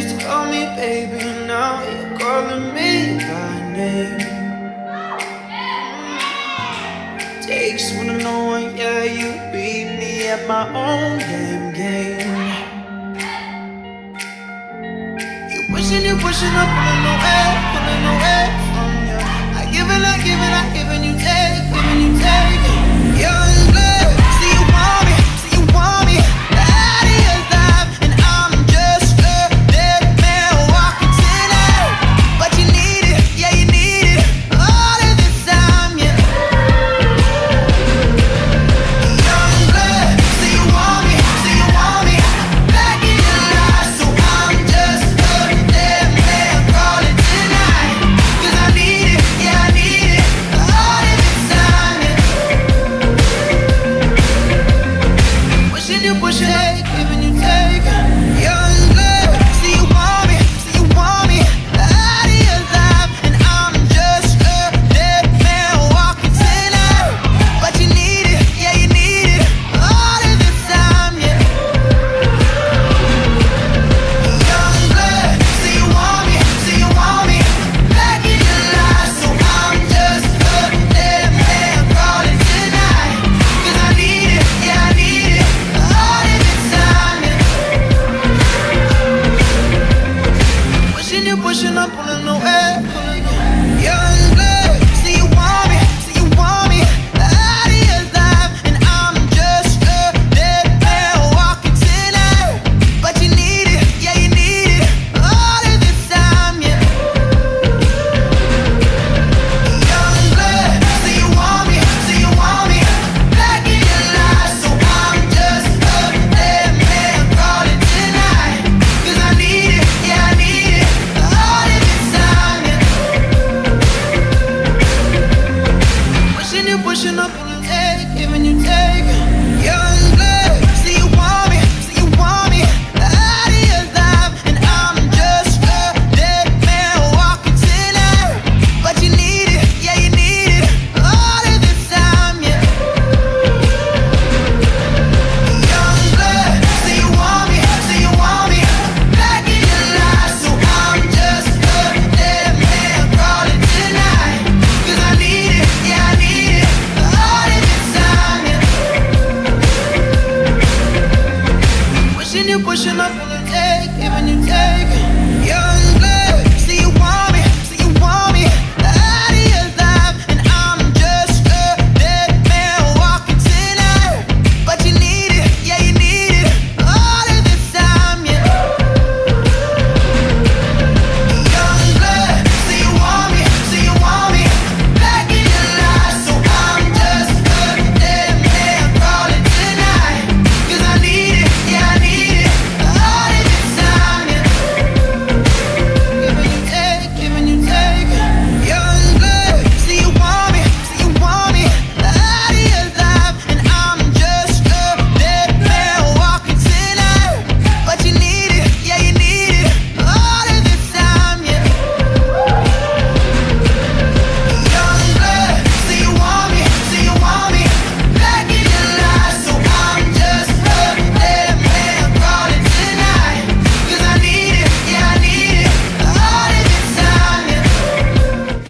used to call me baby, now you're calling me by name. Takes one to know one, yeah, you beat me at my own damn game. You pushing up, pulling away from you. I give and you take, giving you take. Youngblood, see you want me, that is life, and I'm just a dead man walking tonight. But you need it, yeah, you need it, all of this time, yeah. Youngblood, see you want me, back in your life, so I'm just a dead man calling tonight. 'Cause I need it, yeah, I need it, all of this time, yeah. Pushing you, giving you take. Youngblood, see you want me, out of your life, and I'm just a dead man walking tonight. But you need it, yeah, you need it, all of this time, yeah. Youngblood, see you want me, back in your life, so I'm just a dead man calling tonight. 'Cause I need it, yeah, I need it, all of this time, yeah. Pushing up, pulling away. Youngblood, see you want me, out of your life, and I'm just a dead man walking tonight. But you need it, yeah, you need it, all of this time, yeah. Youngblood, see you want me, back in your life, so I'm just a dead man calling tonight. 'Cause I need it, yeah, I need it, all of this time, yeah. Pushing up, pulling take, giving you take. Youngblood, see you want me, out of your life, and I'm just a dead man walking tonight. But you need it, yeah, you need it, all of this time, yeah. Youngblood, see you want me, back in your life, so I'm just a dead man calling tonight. 'Cause I need it, yeah, I need it, all of this time, yeah. Pushing up, pulling take, giving you take.